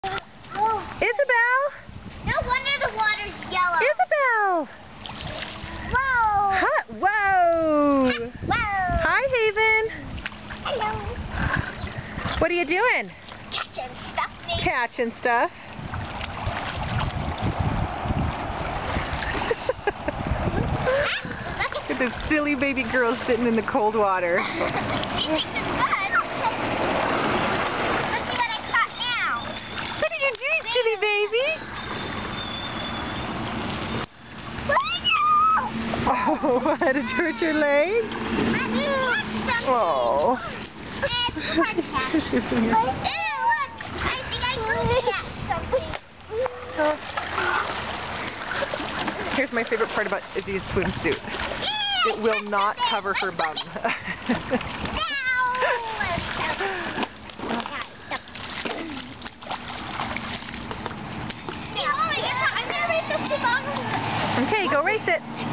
Isabel! No wonder the water's yellow. Isabel! Whoa! Huh? Whoa! Whoa! Hi, Haven. Hello. What are you doing? Catching stuff, maybe. Catching stuff. Look at this silly baby girl sitting in the cold water. She thinks it's fun. Let's see what I caught now. What are you doing, silly baby? Oh, what? Did it hurt your leg? I didn't catch something. Oh. It's hard to catch. Ew, look. I think I will catch something. Here's my favorite part about Izzy's swimsuit. Yeah, It will not cover her bum. No! Okay, go race it.